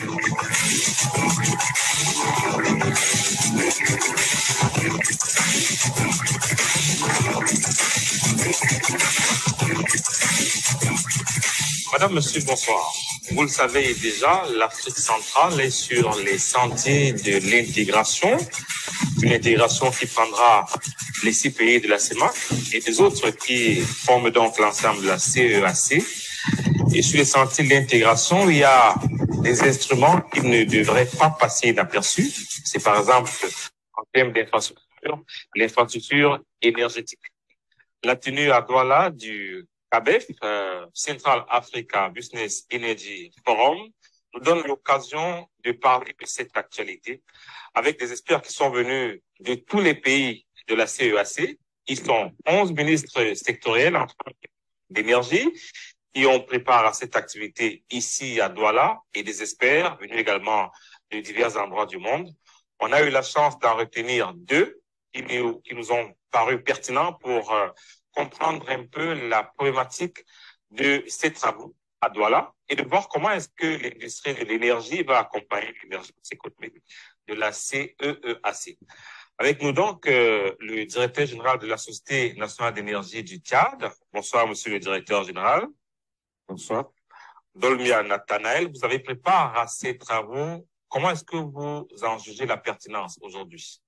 Madame, Monsieur, bonsoir. Vous le savez déjà, l'Afrique centrale est sur les sentiers de l'intégration, une intégration qui prendra les 6 pays de la CEMAC et les autres qui forment donc l'ensemble de la CEAC. Et sur les sentiers de l'intégration, il y a des instruments qui ne devraient pas passer inaperçus. C'est par exemple, en termes d'infrastructure, l'infrastructure énergétique. La tenue à Douala du CABEF, Central Africa Business Energy Forum, nous donne l'occasion de parler de cette actualité avec des experts qui sont venus de tous les pays de la CEAC. Ils sont 11 ministres sectoriels d'énergie qui ont préparé cette activité ici à Douala et des experts venus également de divers endroits du monde. On a eu la chance d'en retenir 2 qui nous ont paru pertinents pour comprendre un peu la problématique de ces travaux à Douala et de voir comment est-ce que l'industrie de l'énergie va accompagner l'énergie de la CEEAC. Avec nous donc le directeur général de la Société nationale d'énergie du Tchad. Bonsoir, monsieur le directeur général. Bonsoir. Dolmia Nathanaël, vous avez préparé ces travaux. Comment est-ce que vous en jugez la pertinence aujourd'hui?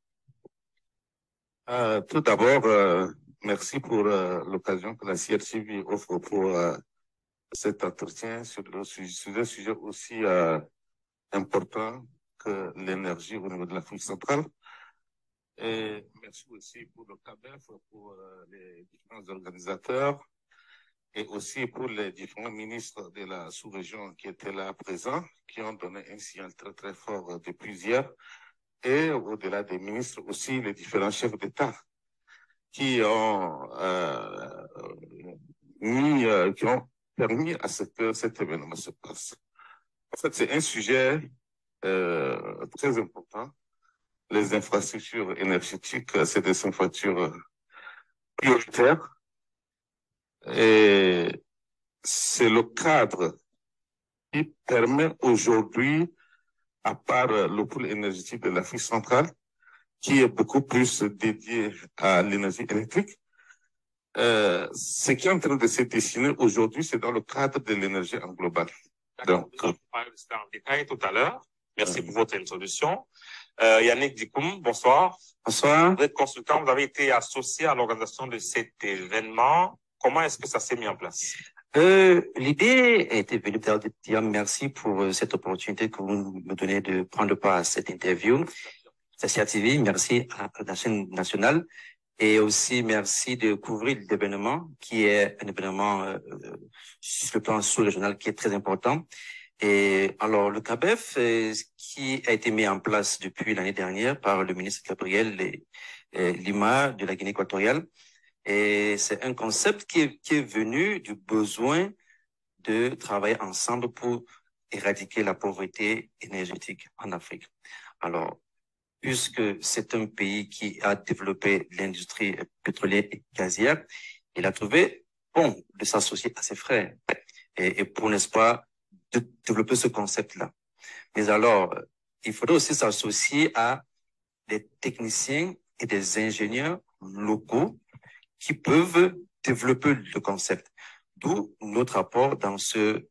Tout d'abord, merci pour l'occasion que la CRTV offre pour cet entretien sur un sujet aussi important que l'énergie au niveau de l'Afrique centrale. Et merci aussi pour le CABEF, pour les différents organisateurs et aussi pour les différents ministres de la sous-région qui étaient là présents, qui ont donné un signal très très fort depuis hier. Et au-delà des ministres aussi, les différents chefs d'État qui ont qui ont permis à ce que cet événement se passe. En fait, c'est un sujet très important. Les infrastructures énergétiques, c'est des infrastructures prioritaires. Et c'est le cadre qui permet aujourd'hui, à part le pôle énergétique de l'Afrique centrale, qui est beaucoup plus dédié à l'énergie électrique, ce qui est en train de se dessiner aujourd'hui, c'est dans le cadre de l'énergie en global. Donc, on va parler de ça en détail tout à l'heure. Merci pour votre introduction. Yannick Dikoum, bonsoir. Bonsoir. Vous êtes consultant, vous avez été associé à l'organisation de cet événement. Comment est-ce que ça s'est mis en place? L'idée était venue de dire merci pour cette opportunité que vous me donnez de prendre part à cette interview. CRTV, merci à la chaîne nationale et aussi merci de couvrir l'événement qui est un événement sur le plan sous-régional qui est très important. Et alors le CABEF qui a été mis en place depuis l'année dernière par le ministre Gabriel Lima de la Guinée équatoriale. Et c'est un concept qui est venu du besoin de travailler ensemble pour éradiquer la pauvreté énergétique en Afrique. Alors, puisque c'est un pays qui a développé l'industrie pétrolière et gazière, il a trouvé bon de s'associer à ses frères et pour, n'est-ce pas, de développer ce concept-là. Mais alors, il faudrait aussi s'associer à des techniciens et des ingénieurs locaux qui peuvent développer le concept. D'où notre apport dans cette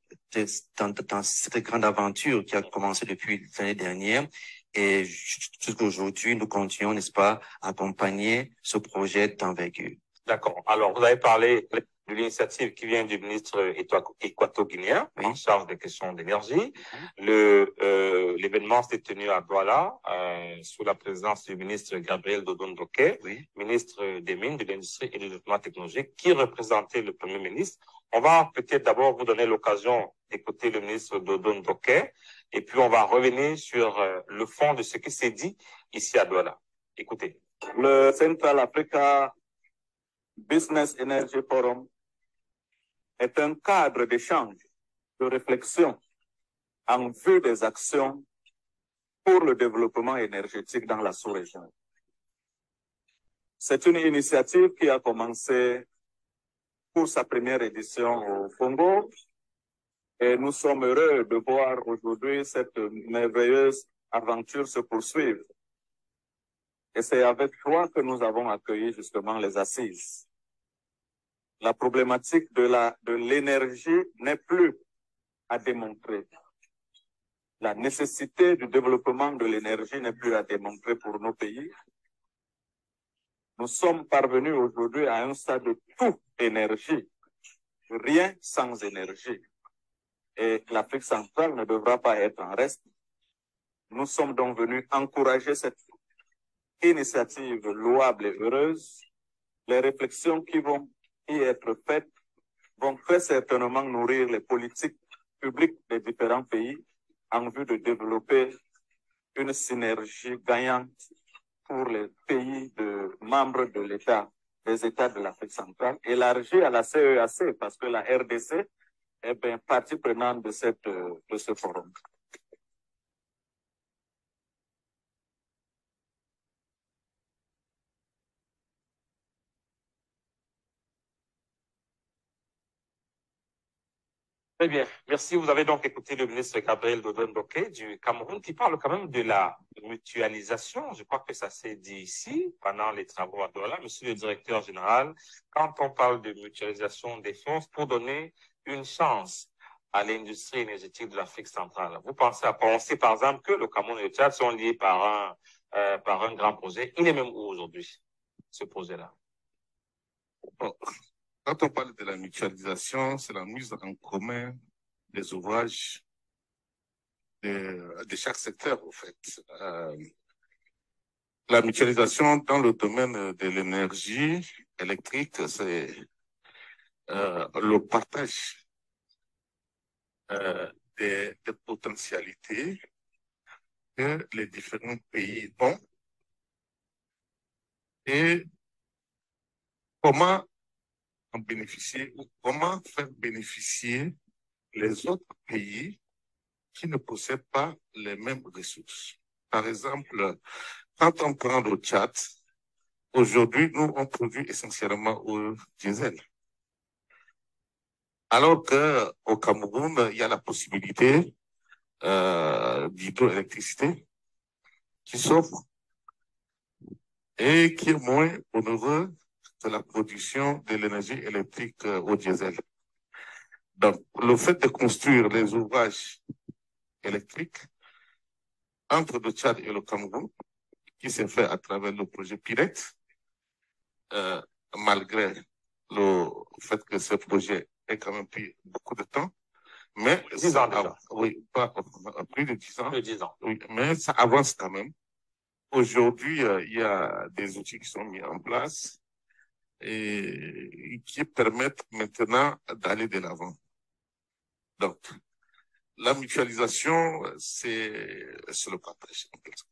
grande aventure qui a commencé depuis l'année dernière. Et jusqu'à aujourd'hui, nous continuons, n'est-ce pas, à accompagner ce projet d'envergure. D'accord. Alors, vous avez parlé de l'initiative qui vient du ministre équato-guinéen en charge des questions d'énergie. L'événement s'est tenu à Douala sous la présidence du ministre Gabriel Dodon-Doké, ministre des Mines, de l'Industrie et du Développement technologique, qui représentait le Premier ministre. On va peut-être d'abord vous donner l'occasion d'écouter le ministre Dodon-Doké et puis on va revenir sur le fond de ce qui s'est dit ici à Douala. Écoutez. Le Central Africa Business Energy Forum est un cadre d'échange, de réflexion en vue des actions pour le développement énergétique dans la sous-région. C'est une initiative qui a commencé pour sa première édition au Congo Et nous sommes heureux de voir aujourd'hui cette merveilleuse aventure se poursuivre. Et c'est avec joie que nous avons accueilli justement les assises. La problématique de l'énergie n'est plus à démontrer. La nécessité du développement de l'énergie n'est plus à démontrer pour nos pays. Nous sommes parvenus aujourd'hui à un stade de tout énergie, rien sans énergie. Et l'Afrique centrale ne devra pas être en reste. Nous sommes donc venus encourager cette initiative louable et heureuse. Les réflexions qui vont y être faites vont très certainement nourrir les politiques publiques des différents pays en vue de développer une synergie gagnante pour les pays membres de l'État, des États de l'Afrique centrale, élargie à la CEAC, parce que la RDC est bien partie prenante de ce forum. Très bien, merci. Vous avez donc écouté le ministre Gabriel Dodon-Bokeh du Cameroun qui parle quand même de la mutualisation. Je crois que ça s'est dit ici pendant les travaux à Douala. Monsieur le directeur général, quand on parle de mutualisation des forces pour donner une chance à l'industrie énergétique de l'Afrique centrale, vous pensez par exemple que le Cameroun et le Tchad sont liés par un grand projet. Il est même où aujourd'hui, ce projet-là? Bon, quand on parle de la mutualisation, c'est la mise en commun des ouvrages de chaque secteur, en fait. La mutualisation dans le domaine de l'énergie électrique, c'est le partage des potentialités que les différents pays ont et comment en bénéficier ou comment faire bénéficier les autres pays qui ne possèdent pas les mêmes ressources. Par exemple, quand on prend le Tchad, aujourd'hui, nous, on produit essentiellement au diesel. Alors qu'au Cameroun, il y a la possibilité d'hydroélectricité qui s'offre et qui est moins onéreux que la production de l'énergie électrique au diesel. Donc, le fait de construire les ouvrages électriques entre le Tchad et le Cameroun, qui s'est fait à travers le projet PIRET, malgré le fait que ce projet ait quand même pris beaucoup de temps, mais 10 ans déjà. Oui, pas plus de 10 ans. Plus de 10 ans. Oui, mais ça avance quand même. Aujourd'hui, il y a des outils qui sont mis en place et qui permettent maintenant d'aller de l'avant. Donc, la mutualisation, c'est le partage.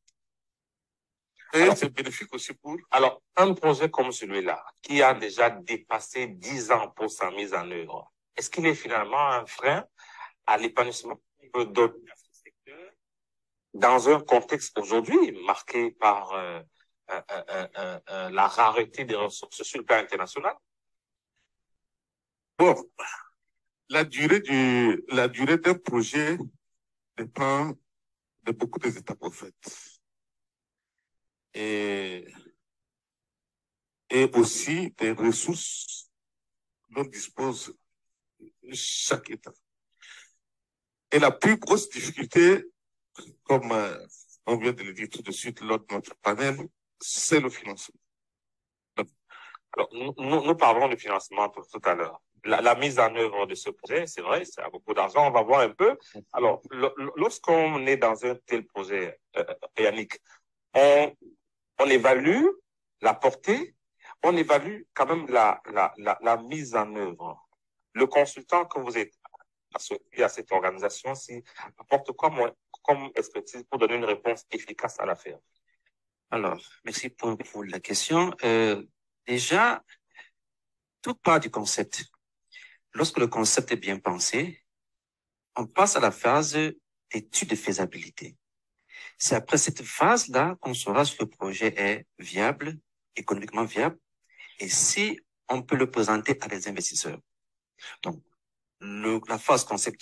Et c'est bénéfique aussi pour... Alors, un projet comme celui-là, qui a déjà dépassé 10 ans pour sa mise en œuvre, est-ce qu'il est finalement un frein à l'épanouissement de ce secteur dans un contexte aujourd'hui marqué par la rareté des ressources sur le plan international? Bon, la durée d'un projet dépend de beaucoup d'étapes en fait. Et aussi des ressources dont dispose chaque État. Et la plus grosse difficulté, comme on vient de le dire tout de suite lors de notre panel, c'est le financement. Alors, nous parlons du financement tout à l'heure. La mise en œuvre de ce projet, c'est vrai, ça a beaucoup d'argent, on va voir un peu. Alors, lorsqu'on est dans un tel projet, Yannick, on évalue la portée, on évalue quand même la mise en œuvre. Le consultant que vous êtes associé à cette organisation, apporte quoi comme expertise pour donner une réponse efficace à l'affaire? Alors, merci pour la question. Déjà, tout part du concept. Lorsque le concept est bien pensé, on passe à la phase d'étude de faisabilité. C'est après cette phase-là qu'on saura si le projet est viable, économiquement viable, et si on peut le présenter à des investisseurs. Donc, la phase conceptuelle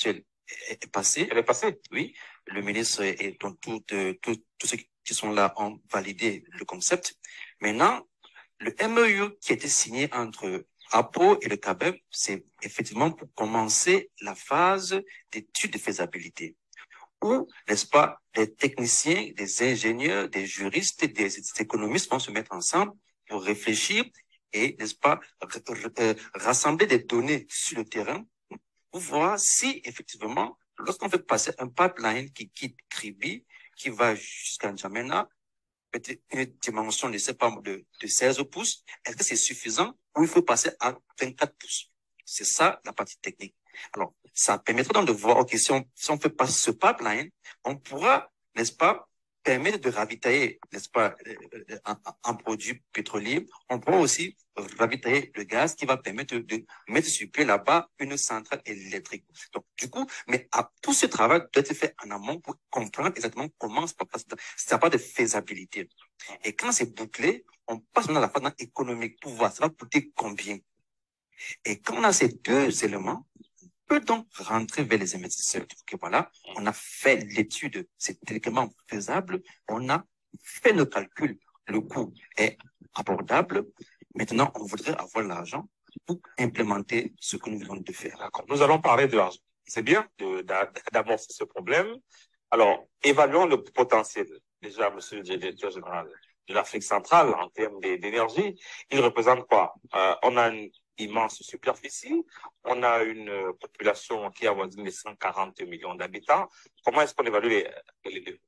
est passée. Elle est passée. Oui, le ministre et donc tous ceux qui sont là ont validé le concept. Maintenant, le MEU qui a été signé entre APO et le CABEM, c'est effectivement pour commencer la phase d'étude de faisabilité, où, n'est-ce pas, des techniciens, des ingénieurs, des juristes, des économistes vont se mettre ensemble pour réfléchir et, n'est-ce pas, rassembler des données sur le terrain pour voir si, effectivement, lorsqu'on fait passer un pipeline qui quitte Kribi, qui va jusqu'à N'Djamena, peut-être une dimension, je ne sais pas, de 16 pouces, est-ce que c'est suffisant ou il faut passer à 24 pouces? C'est ça, la partie technique. Alors, ça permettra donc de voir, ok, si on fait passer ce pipeline, on pourra, n'est-ce pas, permettre de ravitailler, n'est-ce pas, un produit pétrolier. On pourra aussi ravitailler le gaz qui va permettre de mettre sur pied là-bas une centrale électrique. Donc, du coup, mais tout ce travail doit être fait en amont pour comprendre exactement comment ça passe. Ça pas de faisabilité. Et quand c'est bouclé, on passe maintenant à la phase économique pour voir ça va coûter combien. Et quand on a ces deux éléments, peut donc rentrer vers les investisseurs. Ok, voilà, on a fait l'étude, c'est techniquement faisable, on a fait le calcul, le coût est abordable. Maintenant, on voudrait avoir l'argent pour implémenter ce que nous venons de faire. D'accord. Nous allons parler de l'argent. C'est bien d'amorcer ce problème. Alors, évaluons le potentiel. Déjà, monsieur le directeur général de l'Afrique centrale, en termes d'énergie, il représente quoi? On a une immense superficie, on a une population qui avoisine les 140 millions d'habitants. Comment est-ce qu'on évalue les deux?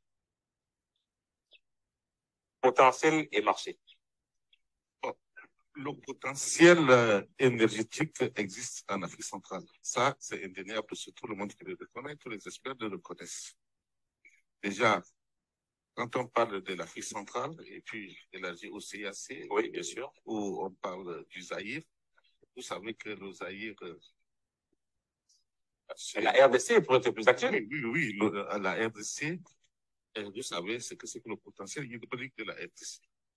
Potentiel et marché. Le potentiel énergétique existe en Afrique centrale. Ça, c'est indéniable, tout le monde qui le reconnaît, tous les experts le reconnaissent. Déjà, quand on parle de l'Afrique centrale et puis élargi au CAC, oui, bien sûr, où on parle du Zaïre, vous savez que le Zaïre... la RDC, pour être plus actuel. Oui, la RDC, vous savez ce que c'est que le potentiel hydraulique de la RDC.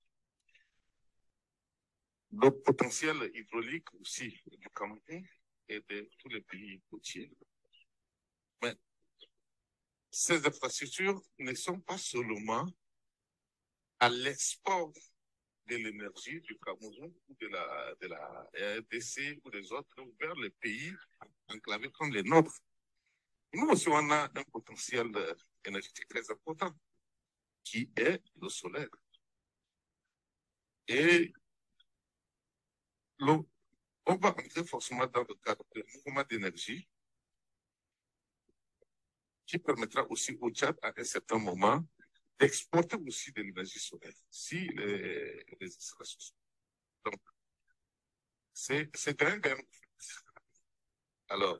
Le potentiel hydraulique aussi du Cameroun et de tous les pays côtiers. Mais ces infrastructures ne sont pas seulement à l'export de l'énergie du Cameroun ou de la RDC ou des autres vers les pays enclavés comme les nôtres. Nous aussi, on a un potentiel énergétique très important qui est le solaire. Et on va entrer forcément dans le cadre de mouvement d'énergie qui permettra aussi au Tchad à un certain moment d'exporter aussi de l'énergie solaire si les installations sont. Donc, c'est un gain. Alors,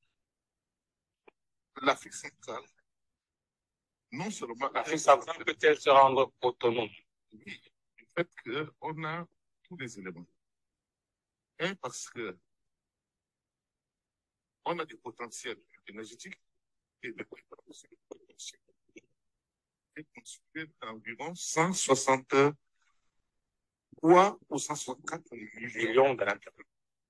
l'Afrique centrale, non seulement... L'Afrique centrale peut-elle se rendre autonome? Oui, du fait qu'on a tous les éléments. Un, parce que on a des potentiels énergétiques et des potentiels est constitué d'environ 163 ou 164 millions d'habitants.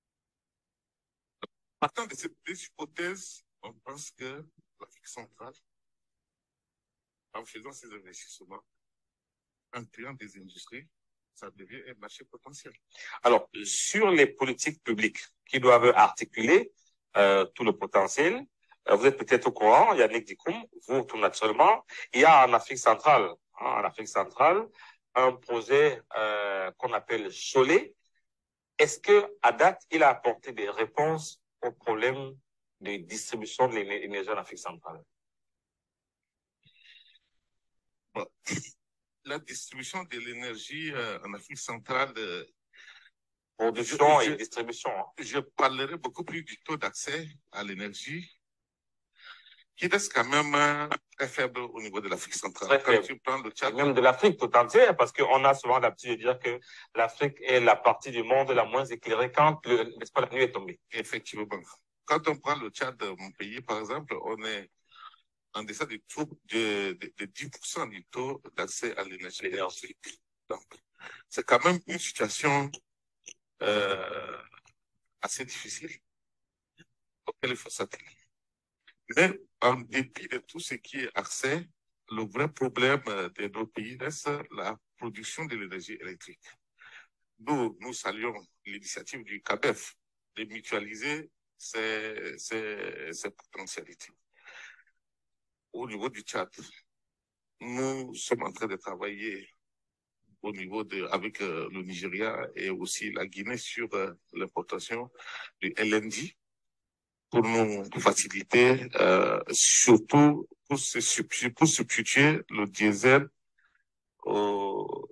Partant de ces deux hypothèses, on pense que l'Afrique centrale, en faisant ces investissements, en créant des industries, ça devient un marché potentiel. Alors, sur les politiques publiques qui doivent articuler tout le potentiel, vous êtes peut-être au courant, Yannick Dikoum, vous tout naturellement, il y a en Afrique centrale, un projet qu'on appelle Cholet. Est-ce que à date, il a apporté des réponses aux problèmes de distribution de l'énergie en Afrique centrale? Bon. La distribution de l'énergie en Afrique centrale, production et distribution. Je parlerai beaucoup plus du taux d'accès à l'énergie, qui reste quand même très faible au niveau de l'Afrique centrale. Quand tu prends le Tchad, même de l'Afrique tout entière, parce qu'on a souvent l'habitude de dire que l'Afrique est la partie du monde la moins éclairée quand la nuit est tombée. Effectivement. Quand on prend le Tchad, mon pays, par exemple, on est en deçà du taux de 10% du taux d'accès à l'énergie électrique. Donc, c'est quand même une situation assez difficile auquel il faut s'atteler. Mais en dépit de tout ce qui est accès, le vrai problème de nos pays reste la production de l'énergie électrique. Nous saluons l'initiative du CABEF de mutualiser ces potentialités. Au niveau du Tchad, nous sommes en train de travailler au niveau avec le Nigeria et aussi la Guinée sur l'importation du LNG pour nous faciliter, surtout pour substituer le diesel, pour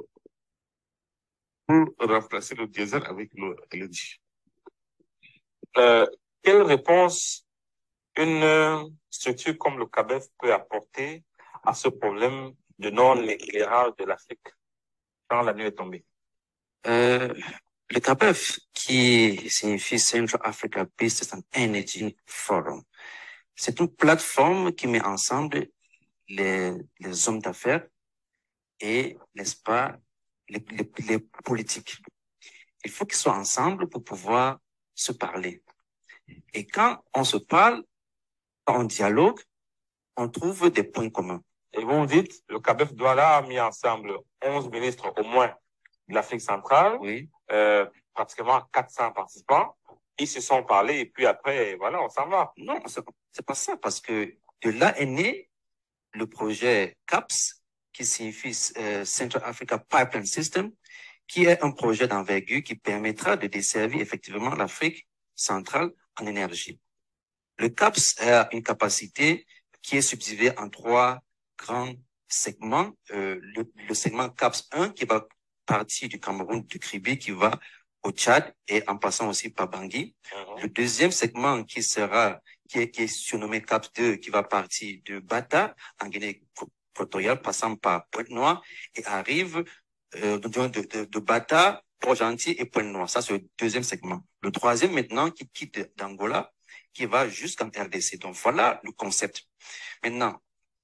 remplacer le diesel avec le LNG. Quelle réponse une structure comme le CABEF peut apporter à ce problème de non-éclairage de l'Afrique quand la nuit est tombée? Le CABEF, qui signifie Central Africa Business and Energy Forum, c'est une plateforme qui met ensemble les hommes d'affaires et, n'est-ce pas, les politiques. Il faut qu'ils soient ensemble pour pouvoir se parler. Et quand on se parle, quand on dialogue, on trouve des points communs. Et vous me dites, le CABEF Douala a mis ensemble 11 ministres au moins de l'Afrique centrale, oui. Pratiquement 400 participants. Ils se sont parlé et puis après, voilà, on s'en va. Non, c'est pas ça, parce que de là est né le projet CAPS, qui signifie Central Africa Pipeline System, qui est un projet d'envergure qui permettra de desservir effectivement l'Afrique centrale en énergie. Le CAPS a une capacité qui est subdivisée en 3 grands segments. Le segment CAPS 1 qui va partir du Cameroun, du Kribi, qui va au Tchad et en passant aussi par Bangui. Le deuxième segment qui est surnommé CAPS 2, qui va partir de Bata en Guinée équatoriale, passant par Pointe-Noire et arrive de Bata, Port-Gentil et Pointe-Noire. Ça, c'est le deuxième segment. Le troisième maintenant qui quitte d'Angola, qui va jusqu'en RDC. Donc voilà le concept. Maintenant,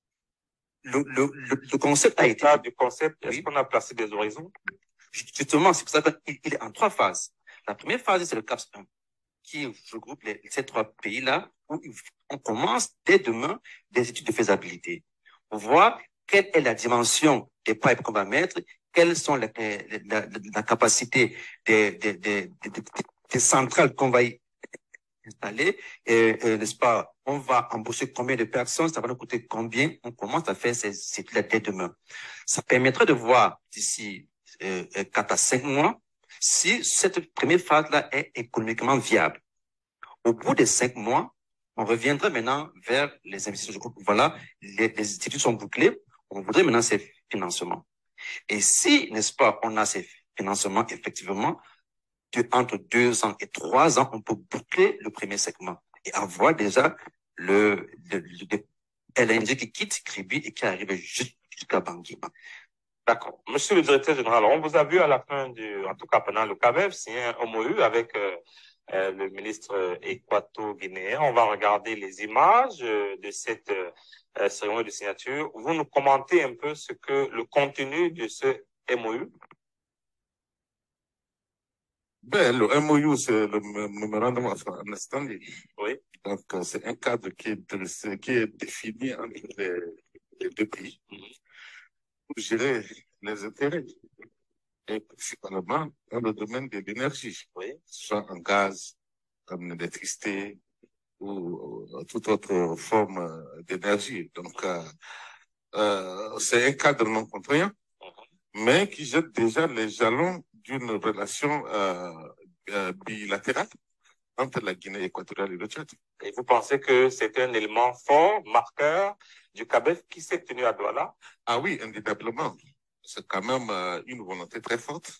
le concept a été... Du concept, est-ce qu'on a placé des horizons? Justement, c'est pour ça qu'il est en 3 phases. La première phase, c'est le CAPS 1, qui regroupe ces 3 pays-là, où on commence dès demain des études de faisabilité pour voir quelle est la dimension des pipes qu'on va mettre, quelles sont la capacité des centrales qu'on va y installer, n'est-ce pas, on va embaucher combien de personnes, ça va nous coûter combien, on commence à faire ces études-là dès demain. Ça permettra de voir d'ici 4 à 5 mois si cette première phase-là est économiquement viable. Au bout de 5 mois, on reviendra maintenant vers les investissements. Voilà, les études sont bouclées, on voudrait maintenant ces financements. Et si, n'est-ce pas, on a ces financements, effectivement, entre 2 ans et 3 ans, on peut boucler le premier segment et avoir déjà le LNG qui quitte Kribi et qui arrive jusqu'à Bangui. D'accord. Monsieur le directeur général, on vous a vu à la fin en tout cas pendant le CABEF, signer un MOU avec le ministre équato-guinéen. On va regarder les images de cette cérémonie de signature. Vous nous commentez un peu le contenu de ce MOU? Ben, le MOU, c'est le Memorandum of Understanding. Oui. Donc, c'est un cadre qui est défini entre les 2 pays pour gérer les intérêts, et principalement dans le domaine de l'énergie, oui, soit en gaz, en électricité ou toute autre forme d'énergie. Donc, c'est un cadre non contraignant, mais qui jette déjà les jalons d'une relation bilatérale entre la Guinée équatoriale et le Tchad. Et vous pensez que c'est un élément fort, marqueur du CABEF qui s'est tenu à Douala? Ah oui, indéniablement. C'est quand même une volonté très forte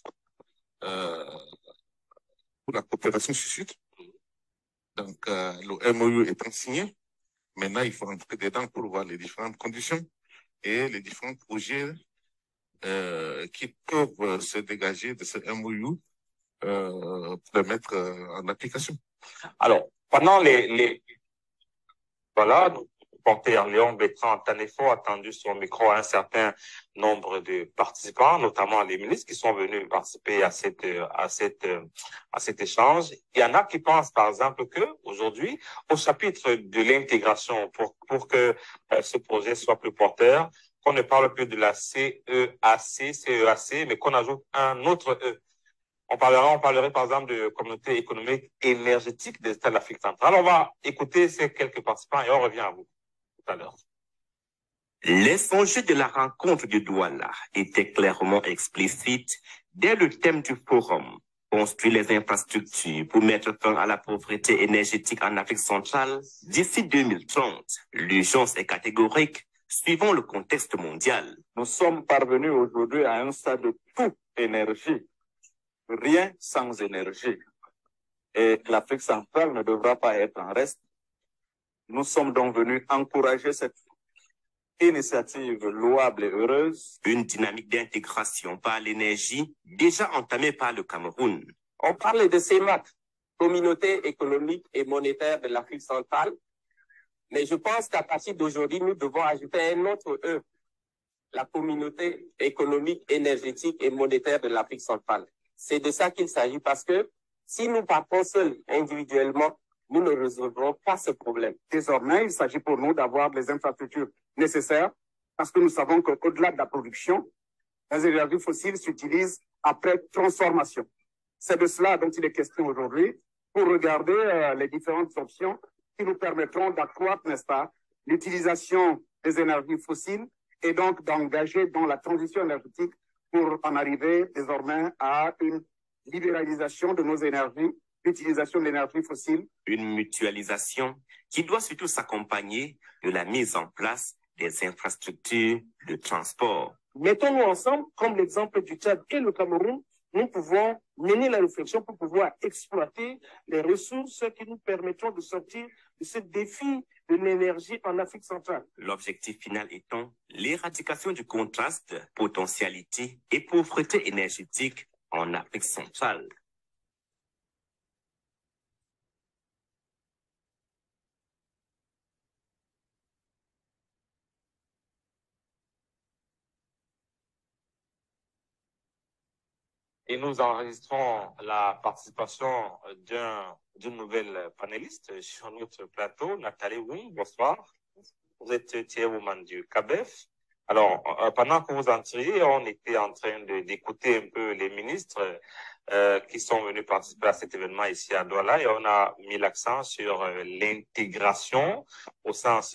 pour la coopération sud-sud. Donc, le MOU étant signé, maintenant, il faut entrer dedans pour voir les différentes conditions et les différents projets qui peuvent se dégager de ce MOU pour le mettre en application. Alors, pendant voilà, nous reporter Léon Bertrand Tanefo a tendu son micro à un certain nombre de participants, notamment les ministres qui sont venus participer à cet échange. Il y en a qui pensent, par exemple, que aujourd'hui, au chapitre de l'intégration, pour que ce projet soit plus porteur, qu'on ne parle plus de la CEAC, mais qu'on ajoute un autre E. On parlerait par exemple de communauté économique énergétique des États de l'Afrique centrale. On va écouter ces quelques participants et on revient à vous tout à l'heure. Les enjeux de la rencontre de Douala étaient clairement explicites dès le thème du forum. Construire les infrastructures pour mettre fin à la pauvreté énergétique en Afrique centrale d'ici 2030. L'urgence est catégorique, suivant le contexte mondial. Nous sommes parvenus aujourd'hui à un stade de toute énergie. Rien sans énergie. Et l'Afrique centrale ne devra pas être en reste. Nous sommes donc venus encourager cette initiative louable et heureuse. Une dynamique d'intégration par l'énergie déjà entamée par le Cameroun. On parle de CEMAC, Communauté économique et monétaire de l'Afrique centrale, mais je pense qu'à partir d'aujourd'hui, nous devons ajouter un autre E, la Communauté économique, énergétique et monétaire de l'Afrique centrale. C'est de ça qu'il s'agit parce que si nous partons seuls individuellement, nous ne résolverons pas ce problème. Désormais, il s'agit pour nous d'avoir les infrastructures nécessaires parce que nous savons qu'au-delà de la production, les énergies fossiles s'utilisent après transformation. C'est de cela dont il est question aujourd'hui pour regarder les différentes options qui nous permettront d'accroître, n'est-ce pas, l'utilisation des énergies fossiles et donc d'engager dans la transition énergétique pour en arriver désormais à une libéralisation de nos énergies, l'utilisation de l'énergie fossile. Une mutualisation qui doit surtout s'accompagner de la mise en place des infrastructures de transport. Mettons-nous ensemble, comme l'exemple du Tchad et le Cameroun, nous pouvons mener la réflexion pour pouvoir exploiter les ressources qui nous permettront de sortir de ce défi de l'énergie en Afrique centrale. L'objectif final étant l'éradication du contraste, potentialité et pauvreté énergétique en Afrique centrale. Et nous enregistrons la participation d'une nouvelle panéliste sur notre plateau, Nathalie Woum. Bonsoir. Vous êtes chairwoman du CABEF. Alors, pendant que vous entriez, on était en train d'écouter un peu les ministres qui sont venus participer à cet événement ici à Douala et on a mis l'accent sur l'intégration au sens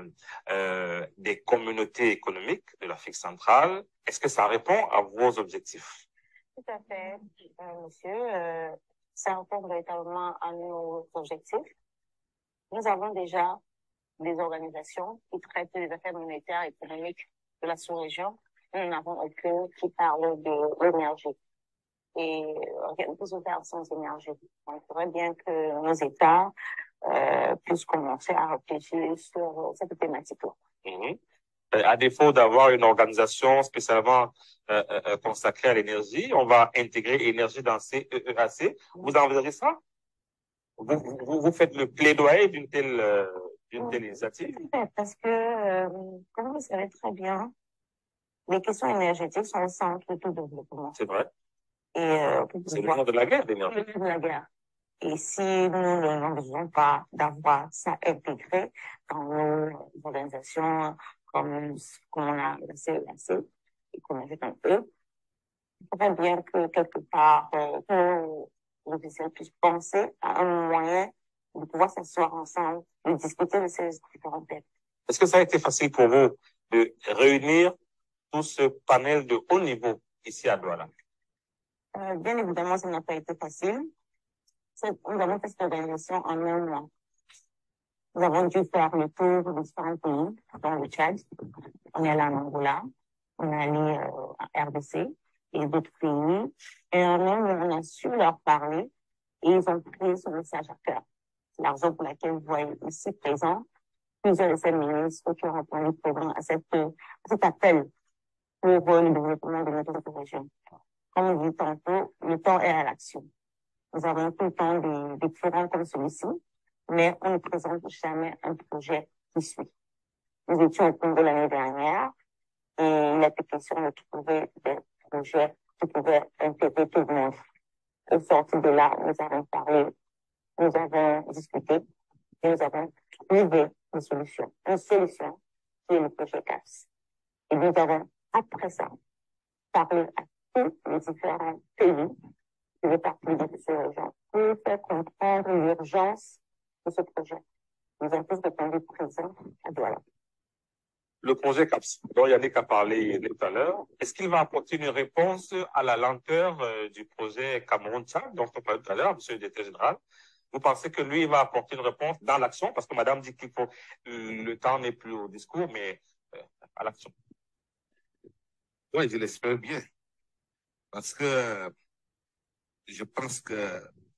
des communautés économiques de l'Afrique centrale. Est-ce que ça répond à vos objectifs? Tout à fait, monsieur. Ça répond véritablement à nos objectifs. Nous avons déjà des organisations qui traitent des affaires monétaires et économiques de la sous-région. Nous n'en avons aucune qui parle de l'énergie. Et rien ne peut se faire sans énergie. Donc, il faudrait bien que nos États puissent commencer à réfléchir sur cette thématique-là. Mmh. À défaut d'avoir une organisation spécialement consacrée à l'énergie, on va intégrer énergie dans CEAC. Vous envisagez ça? Vous faites le plaidoyer d'une telle initiative? Parce que, comme vous savez très bien, les questions énergétiques sont au centre de tout développement. C'est vrai. Et c'est le nom de la guerre, l'énergie. C'est le nom de la guerre. Et si nous n'envisageons pas d'avoir ça intégré dans nos organisations, comme on a la CEAC, et qu'on a fait un peu, il faudrait bien que quelque part, nos officiels puissent penser à un moyen de pouvoir s'asseoir ensemble, de discuter de ces différents thèmes. Est-ce que ça a été facile pour vous de réunir tout ce panel de haut niveau ici à Douala? Bien évidemment, ça n'a pas été facile. Nous avons fait cette organisation en un mois. Nous avons dû faire le tour de différents pays, dont le Tchad. On est allé en Angola, on est allé en RDC et d'autres pays. Et en même on a su leur parler et ils ont pris ce message à cœur. C'est la raison pour laquelle vous voyez ici présent plusieurs de ces ministres qui ont répondu présent à cet appel pour le développement de notre région. Comme je dis tantôt, le temps est à l'action. Nous avons tout le temps des forums comme celui-ci, mais on ne présente jamais un projet qui suit. Nous étions au Congo l'année dernière et il a été question de trouver des projets qui pouvaient intégrer tout le monde. Au sortir de là, nous avons parlé, nous avons discuté et nous avons trouvé une solution qui est le projet CAPS. Et nous avons, après ça, parlé à tous les différents pays qui faisaient partie de ces régions pour faire comprendre l'urgence de ce projet. Nous avons tous répondu présents à Douala. Le projet CAPS, dont Yannick a parlé tout à l'heure, est-ce qu'il va apporter une réponse à la lenteur du projet Cameroun-Tchad, dont on parlait tout à l'heure, monsieur le directeur général? Vous pensez que lui, il va apporter une réponse dans l'action? Parce que madame dit qu'il faut, le temps n'est plus au discours, mais à l'action. Oui, je l'espère bien. Parce que je pense que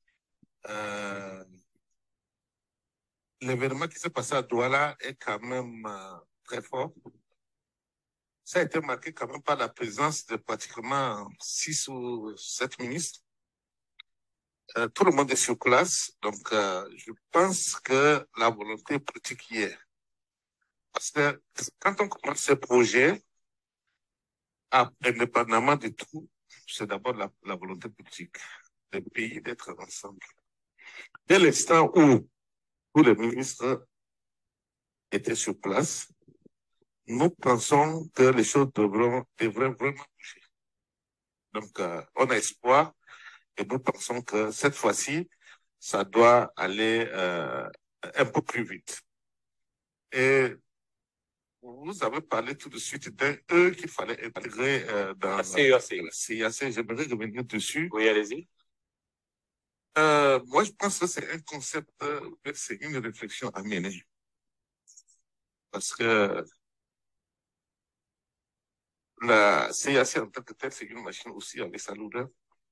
l'événement qui s'est passé à Douala est quand même très fort. Ça a été marqué quand même par la présence de pratiquement 6 ou 7 ministres. Tout le monde est sur place, donc je pense que la volonté politique y est. Parce que quand on commence ces projets, indépendamment de tout, c'est d'abord la volonté politique des pays d'être ensemble. Dès l'instant où tous les ministres étaient sur place, nous pensons que les choses devraient vraiment bouger. Donc, on a espoir et nous pensons que cette fois-ci, ça doit aller un peu plus vite. Et vous avez parlé tout de suite d'eux qu'il fallait intégrer dans la CIAC. La CIAC, j'aimerais revenir dessus. Oui, allez-y. Moi, je pense que c'est un concept, c'est une réflexion à mener. Parce que la CIAC en tant que telle, c'est une machine aussi avec sa lourdeur.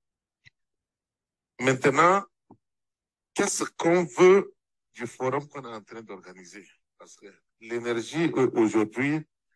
Maintenant, qu'est-ce qu'on veut du forum qu'on est en train d'organiser? Parce que l'énergie aujourd'hui,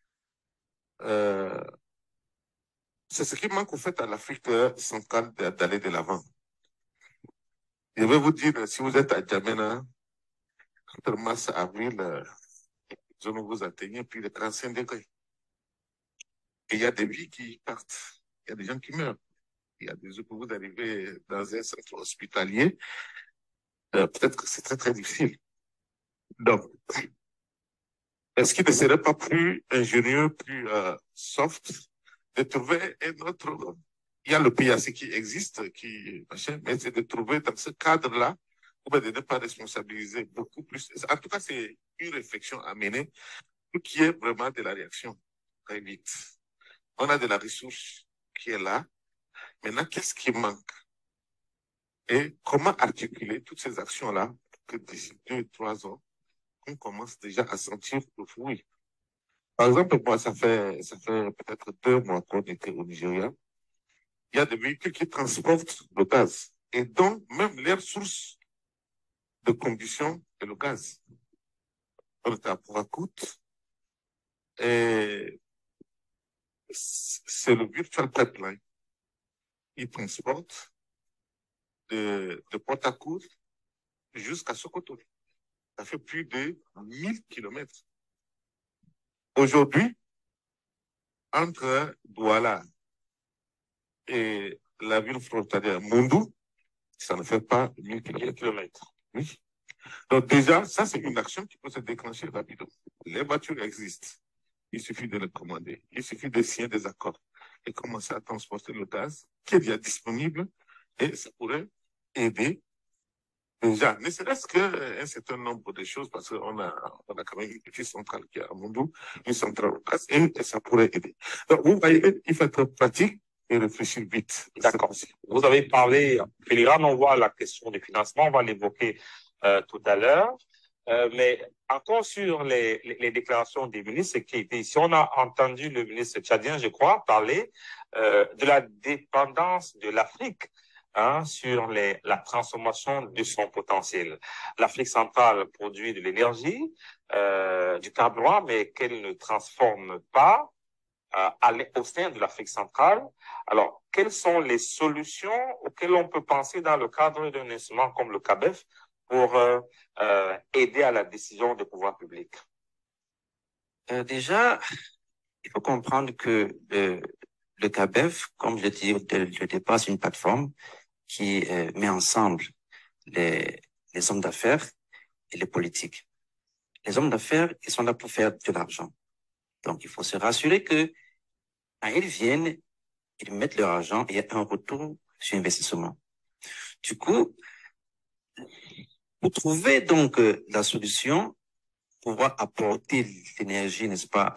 c'est ce qui manque au fait à l'Afrique centrale d'aller de l'avant. Je vais vous dire, si vous êtes à Djamena, entre mars et avril, zone où vous atteignez plus de 35 degrés. Et il y a des vies qui partent, il y a des gens qui meurent. Il y a des jours que vous arrivez dans un centre hospitalier, peut-être que c'est très très difficile. Donc, est-ce qu'il ne serait pas plus ingénieux, plus soft, de trouver un autre... Il y a le PAC qui existe, mais c'est de trouver dans ce cadre-là, ou de ne pas responsabiliser beaucoup plus. En tout cas, c'est une réflexion à mener pour qu'il y ait vraiment de la réaction très vite. On a de la ressource qui est là. Maintenant, qu'est-ce qui manque? Et comment articuler toutes ces actions-là pour que d'ici 2-3 ans, on commence déjà à sentir le fruit. Par exemple, moi, ça fait peut-être 2 mois qu'on était au Nigeria. Il y a des véhicules qui transportent le gaz. Et donc, même leur source de combustion est le gaz. On était à Port-à-Cout. Et c'est le virtual pipeline. Il transporte de Port-à-Cout jusqu'à Sokoto. Ça fait plus de 1000 kilomètres. Aujourd'hui, entre Douala et la ville frontalière Moundou, ça ne fait pas 1000 kilomètres. Oui. Donc déjà, ça c'est une action qui peut se déclencher rapidement. Les voitures existent. Il suffit de les commander. Il suffit de signer des accords et commencer à transporter le gaz qui est déjà disponible et ça pourrait aider déjà, ne serait-ce qu'un certain nombre de choses, parce qu'on a quand même une petite centrale qui est à Moundou, une centrale au gaz, et ça pourrait aider. Donc, vous voyez, il faut être pratique et réfléchir vite. D'accord. Vous avez parlé, Filigrane, on voit la question du financement, on va l'évoquer tout à l'heure. Mais encore sur les déclarations des ministres qui étaient ici, on a entendu le ministre tchadien, je crois, parler de la dépendance de l'Afrique sur la transformation de son potentiel. L'Afrique centrale produit de l'énergie, du carburant, mais qu'elle ne transforme pas au sein de l'Afrique centrale. Alors, quelles sont les solutions auxquelles on peut penser dans le cadre d'un instrument comme le CABEF pour aider à la décision des pouvoirs publics? Déjà, il faut comprendre que le CABEF, comme je dis dès le départ, c'est une plateforme qui met ensemble les hommes d'affaires et les politiques. Les hommes d'affaires, ils sont là pour faire de l'argent. Donc, il faut se rassurer que quand ils viennent, ils mettent leur argent et il y a un retour sur investissement. Du coup, pour trouver donc la solution, pouvoir apporter l'énergie, n'est-ce pas,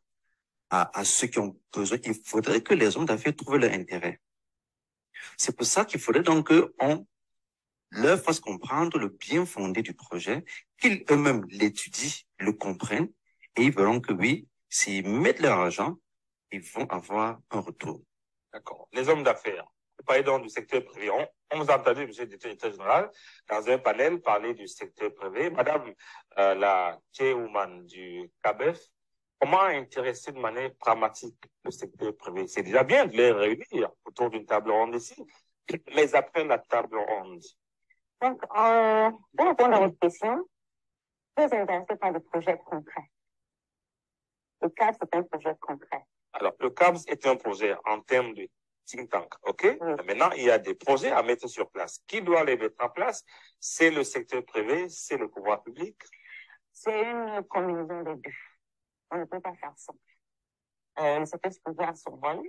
à ceux qui ont besoin, il faudrait que les hommes d'affaires trouvent leur intérêt. C'est pour ça qu'il faudrait donc qu'on leur fasse comprendre le bien fondé du projet, qu'ils eux-mêmes l'étudient, le comprennent, et ils verront que oui, s'ils mettent leur argent, ils vont avoir un retour. D'accord. Les hommes d'affaires, parlez donc du secteur privé. On vous a entendu, monsieur le directeur général, dans un panel parler du secteur privé. Madame la chairwoman du CABEF, comment intéresser de manière pragmatique le secteur privé? C'est déjà bien de les réunir autour d'une table ronde ici, mais après la table ronde. Donc, pour répondre à votre question, je suis intéressé par des projets concrets. Le CABS c'est un projet concret. Alors, le CABS est un projet en termes de think tank, OK? Oui. Maintenant, il y a des projets à mettre sur place. Qui doit les mettre en place? C'est le secteur privé, c'est le pouvoir public. C'est une combinaison des deux. On ne peut pas faire ça. Le secteur privé a son rôle,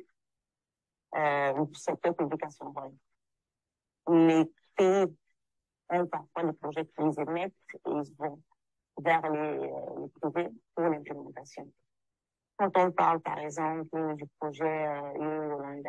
le secteur public a son rôle. Les pays ont parfois des projets qui les émettent et ils vont vers les privés pour l'implémentation. Quand on parle, par exemple, du projet Yolanda,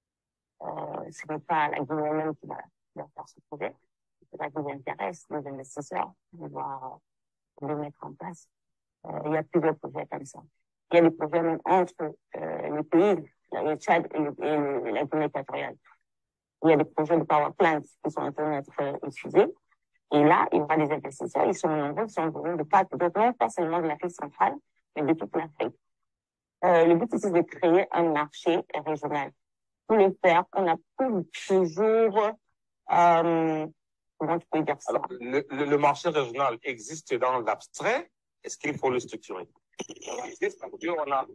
ce n'est pas la Guinée même qui va faire ce projet. C'est ça qui intéresse les investisseurs de voir le mettre en place. Il y a plusieurs projets comme ça. Il y a des projets même entre les pays, le Tchad et la Guinée équatoriale. Il y a des projets de power plants qui sont en train d'être étudiés. Et là, il y aura des investisseurs, ils sont nombreux, ils sont venus de partout, donc non pas seulement de l'Afrique centrale, mais de toute l'Afrique. Le but ici, c'est de créer un marché régional. Pour le faire, on a toujours, comment tu peux dire ça? Alors, le marché régional existe dans l'abstrait. Est-ce qu'il faut le structurer? Il existe, on a...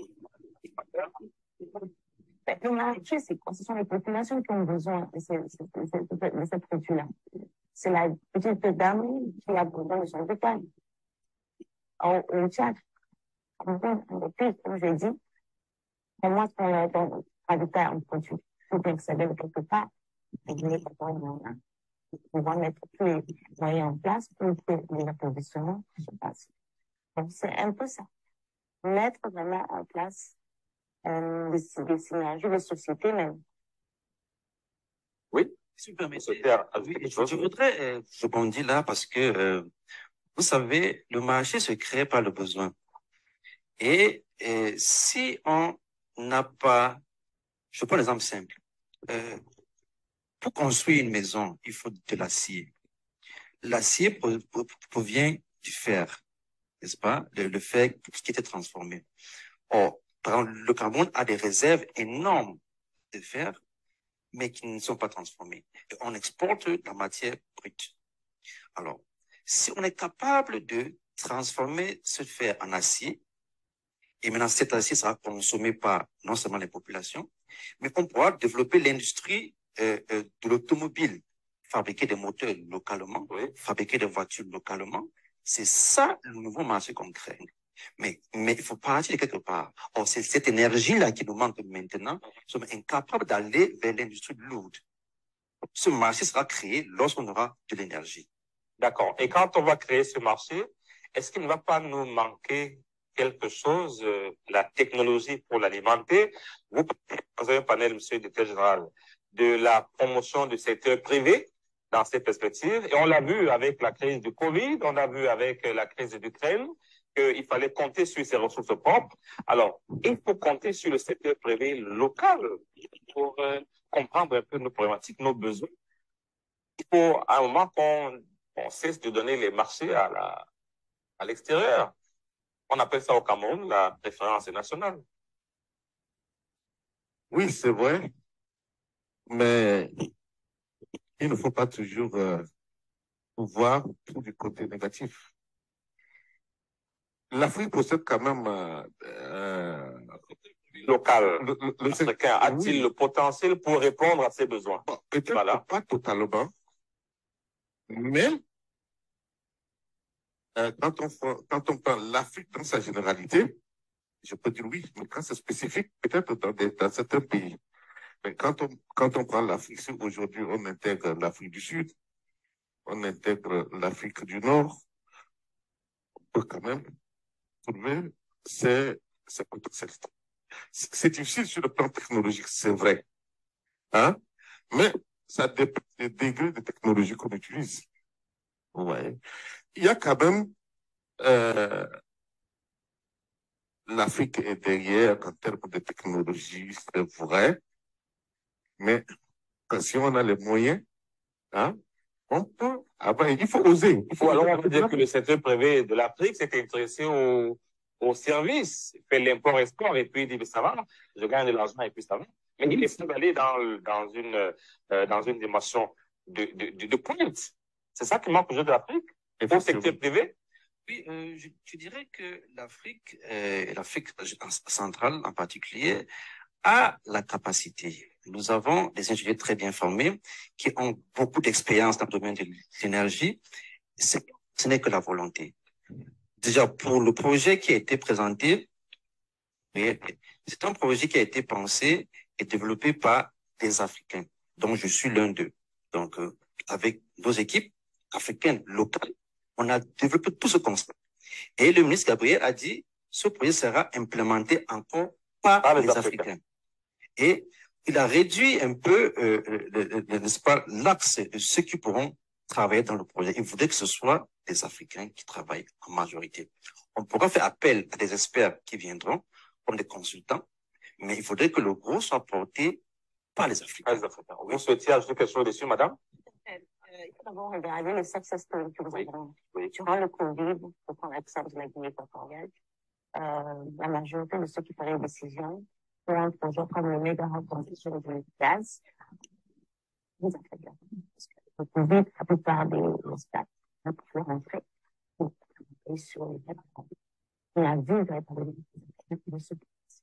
Le marché, c'est quoi? Ce sont les populations qui ont besoin de cette culture-là. C'est la petite dame qui a besoin de son bétail. Au Tchad, comme je dis, pour moi, c'est un habitat en produit. Il faut bien que ça vienne quelque part. Et on va mettre tous les moyens en place pour que l'approvisionnement se passe. Donc, c'est un peu ça. Mettre vraiment en place des synergies de société même. Oui, Si vous permettez, oui, je voudrais rebondir là parce que, vous savez, le marché se crée par le besoin. Et si on n'a pas, je prends un exemple simple. Pour construire une maison, il faut de l'acier. L'acier provient du fer, n'est-ce pas? Le fer qui était transformé. Or, par exemple, le Cameroun a des réserves énormes de fer, mais qui ne sont pas transformées. Et on exporte la matière brute. Alors, si on est capable de transformer ce fer en acier, et maintenant cet acier sera consommé par non seulement les populations, mais on pourra développer l'industrie de l'automobile, fabriquer des moteurs localement, fabriquer des voitures localement. C'est ça le nouveau marché qu'on crée. Mais il faut partir de quelque part. Or, c'est cette énergie-là qui nous manque maintenant. Nous sommes incapables d'aller vers l'industrie lourde. Ce marché sera créé lorsqu'on aura de l'énergie. D'accord. Et quand on va créer ce marché, est-ce qu'il ne va pas nous manquer quelque chose, la technologie pour l'alimenter? Vous avez un panel, monsieur le directeur général, de la promotion du secteur privé dans ces perspectives. Et on l'a vu avec la crise du Covid, on l'a vu avec la crise d'Ukraine, qu'il fallait compter sur ses ressources propres. Alors, il faut compter sur le secteur privé local pour comprendre un peu nos problématiques, nos besoins. Il faut à un moment qu'on cesse de donner les marchés à l'extérieur. On appelle ça au Cameroun la préférence nationale. Oui, c'est vrai, mais il ne faut pas toujours voir tout du côté négatif. l'Afrique possède quand même local le africain a-t-il le potentiel pour répondre à ses besoins? Bon, peut-être Voilà. pas totalement, mais quand on prend l'Afrique dans sa généralité, je peux dire oui, mais quand c'est spécifique, peut-être dans certains pays. Mais quand on prend l'Afrique, si aujourd'hui on intègre l'Afrique du Sud, on intègre l'Afrique du Nord, on peut quand même trouver ces potentialités. C'est difficile sur le plan technologique, c'est vrai. Hein? Mais ça dépend des degrés de technologie qu'on utilise. Ouais. Il y a quand même l'Afrique est derrière en termes de technologie, c'est vrai. Mais si on a les moyens, hein, on peut avoir, il faut oser. Alors on peut dire que le secteur privé de l'Afrique s'est intéressé au service, fait l'import-export et puis il dit ça va, je gagne de l'argent et puis ça va. Mais il essaie d'aller dans une dimension de pointe. C'est ça qui manque aujourd'hui de l'Afrique, au secteur privé. Oui, je dirais que l'Afrique centrale en particulier, a la capacité. Nous avons des ingénieurs très bien formés qui ont beaucoup d'expérience dans le domaine de l'énergie. Ce n'est que la volonté. Déjà, pour le projet qui a été présenté, c'est un projet qui a été pensé et développé par des Africains, dont je suis l'un d'eux. Donc, avec nos équipes africaines locales, on a développé tout ce concept. Et le ministre Gabriel a dit, ce projet sera implémenté encore par les Africains. Et il a réduit un peu, n'est-ce pas, l'axe de ceux qui pourront travailler dans le projet. Il voudrait que ce soit des Africains qui travaillent en majorité. On pourra faire appel à des experts qui viendront, comme des consultants, mais il faudrait que le gros soit porté par les Africains. Vous souhaitiez ajouter quelque chose dessus, madame? Il faut d'abord regarder le success story que vous avez. Durant le Covid, pour prendre l'exemple de la Guinée équatoriale, la majorité de ceux qui prenaient des décisions pour un projet comme le méga reconstruction du gaz, vous avez fait bien. Parce que le Covid, la plupart des stades ne pouvaient rentrer sur les plateformes. On a vu véritablement de ce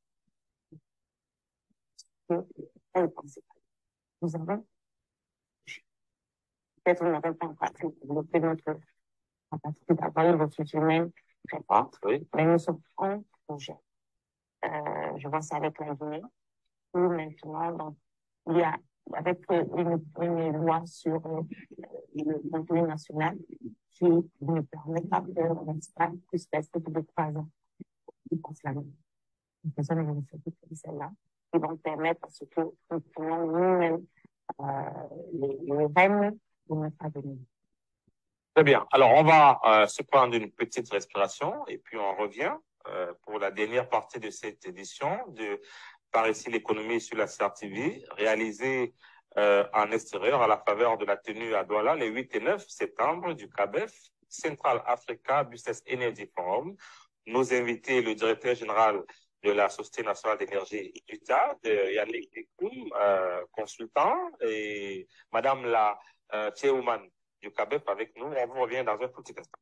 nous avons peut-être nous n'avons pas encore développé notre capacité d'avoir une ressource humaine très forte, mais nous sommes en projet. Je vois ça avec la Guinée, où maintenant, donc, il y a, avec une loi sur le contenu national qui ne permet pas que l'Espagne puisse rester plus de 3 ans. Ils pensent la même. Nous faisons une initiative comme celle-là, qui vont permettre à ce que nous prenions nous-mêmes les règles de notre avenir. Très bien. Alors, on va se prendre une petite respiration et puis on revient pour la dernière partie de cette édition de Par ici l'économie sur la CRTV, réalisée en extérieur à la faveur de la tenue à Douala les 8 et 9 septembre du CABEF, Central Africa Business Energy Forum. Nos invités, le directeur général de la Société nationale d'énergie du Tchad, Yannick Dekoum, consultant, et madame la chairwoman du CABEF avec nous. On vous revient dans un petit instant.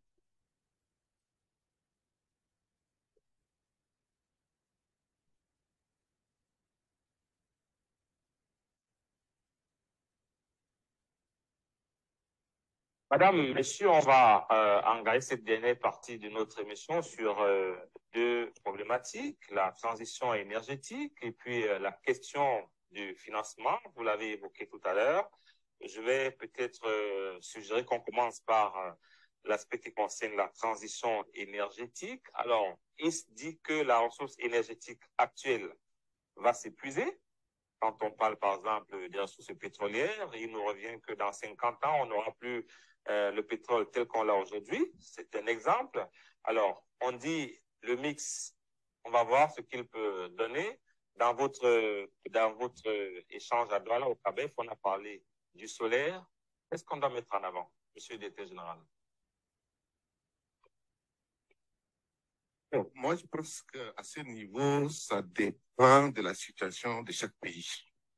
Madame, messieurs, on va engager cette dernière partie de notre émission sur 2 problématiques, la transition énergétique et puis la question du financement. Vous l'avez évoqué tout à l'heure. Je vais peut-être suggérer qu'on commence par l'aspect qui concerne la transition énergétique. Alors, il se dit que la ressource énergétique actuelle va s'épuiser. Quand on parle, par exemple, des ressources pétrolières, il nous revient que dans 50 ans, on n'aura plus le pétrole tel qu'on l'a aujourd'hui. C'est un exemple. Alors, on dit le mix, on va voir ce qu'il peut donner. Dans votre échange à Douala, au CABEF, on a parlé du solaire. Qu'est-ce qu'on doit mettre en avant, monsieur le directeur général? Bon, moi, je pense qu'à ce niveau, ça dépend de la situation de chaque pays.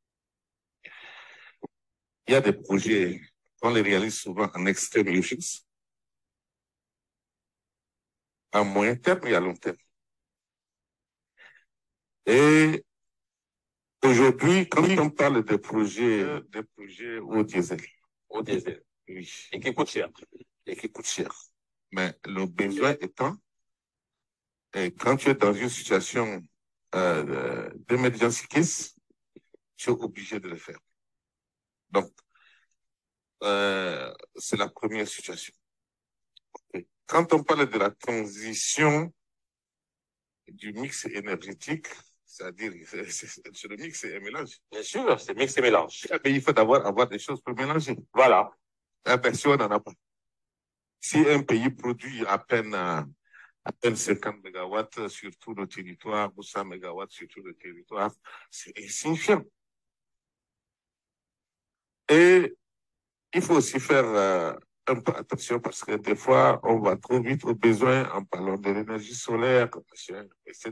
Il y a des projets, on les réalise souvent en extreme regions. à moyen terme et à long terme. Et aujourd'hui, quand on parle des projets au diesel. Au diesel. Oui. Et qui coûte cher. Et qui coûte cher. Mais le besoin étant, et quand tu es dans une situation d'emergency case, tu es obligé de le faire. Donc, c'est la première situation. Quand on parle de la transition du mix énergétique, c'est-à-dire, c'est le mix et mélange. Bien sûr, c'est mix et mélange. Mais il faut d'abord avoir des choses pour mélanger. Voilà. Si on n'en a pas. Si un pays produit à peine 50 mégawatts sur tout le territoire ou 100 mégawatts sur tout le territoire, c'est insignifiant. Et il faut aussi faire un peu attention parce que des fois, on va trop vite au besoin en parlant de l'énergie solaire. C'est